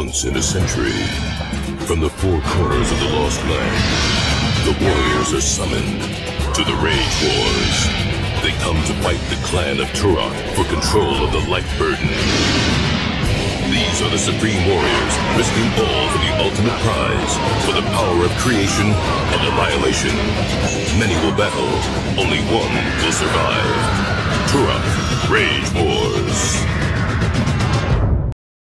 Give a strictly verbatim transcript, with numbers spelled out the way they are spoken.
once in a century, from the four corners of the Lost Land, the warriors are summoned to the Rage Wars. They come to fight the clan of Turok for control of the life burden. These are the Supreme Warriors, risking all for the ultimate prize, for the power of creation and annihilation. Many will battle, only one will survive. Turok Rage Wars.